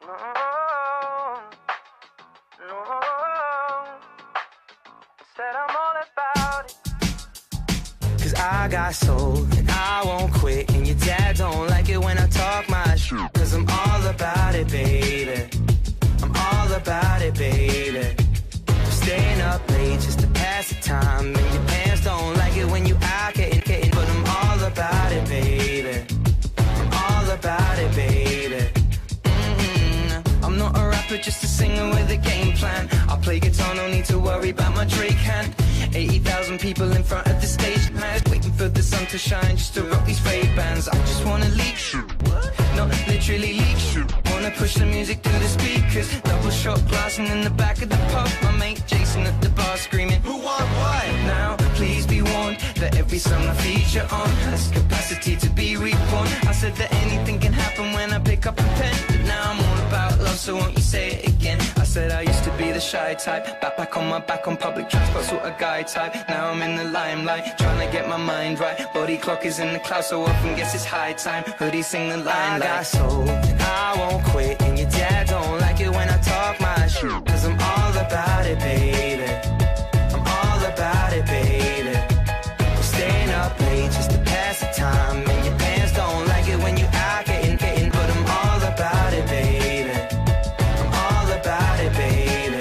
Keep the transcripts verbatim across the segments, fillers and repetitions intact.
no. Said I'm all about it. Cause I got soul and I won't quit. And your dad don't like it when I talk my shit. Cause I'm all about it, baby. I'm all about it, baby. I'm staying up late just to pass the time. And your parents don't like it when you out getting, getting. But I'm all about it, baby. I'm all about it, baby. Mm-hmm. I'm not a rapper, just a singer with a game plan. I play guitar, no need to worry about my Drake hand. eighty thousand people in front of the stage, man. Waiting for the sun to shine just to rock these fake bands. I just wanna leak shit, not literally leak shit. Wanna push the music through the speakers. Double shot glass and in the back of the pub, my mate Jason at the bar screaming, who want what? Now, please be warned that every song I feature on has capacity to be reborn. I said that anything can happen when I pick up a pen, but now I'm all about love, so won't you say it again? I said I used to be the shy type, backpack on my back on public transport, sort of guy type. Now I'm in the limelight, trying to get my mind right. Body clock is in the clouds, so often guess it's high time. Hoodie sing the line I like, got soul, I won't quit. And your dad don't like it when I talk my shit. Cause I'm all about it, baby. I'm all about it, baby. I'm staying up late just to pass the time. And your parents don't like it when you out getting, getting. But I'm all about it, baby. I'm all about it, baby.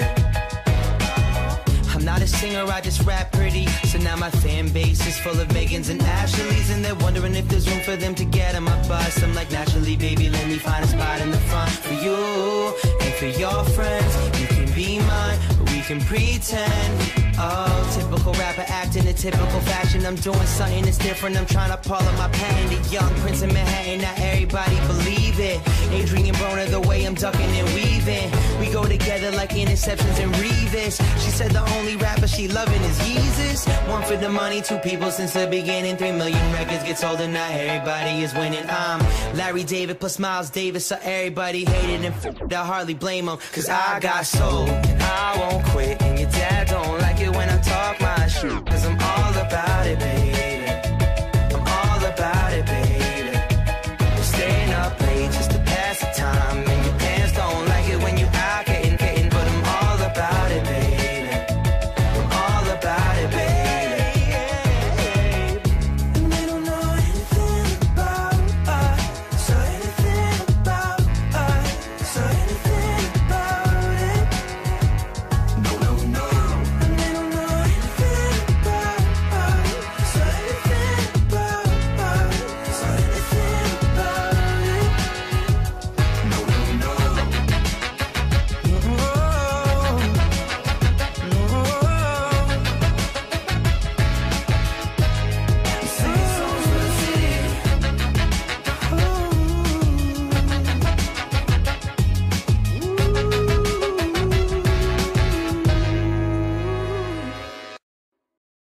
I'm not a singer, I just rap pretty. So now my fan base is full of Megans and Ashleys, and they're wondering if there's room for them to get on my bus. I'm like, naturally, baby, let me find a spot in the front for you and for your friends. You can be mine, but we can pretend. Oh, typical rapper acting in typical fashion. I'm doing something that's different. I'm trying to pull up my pen. The young prince of Manhattan, not everybody believe it. Adrian Broner, the way I'm ducking and weaving. We go together like interceptions and Revis. She said the only rapper she loving is Yeezus. One for the money, two people since the beginning. Three million records get sold and now everybody is winning. I'm Larry David plus Miles Davis, so everybody hated him. I hardly blame him, cause I got soul and I won't quit. And your dad don't like it when I talk my shit. Cause I'm all about it, baby.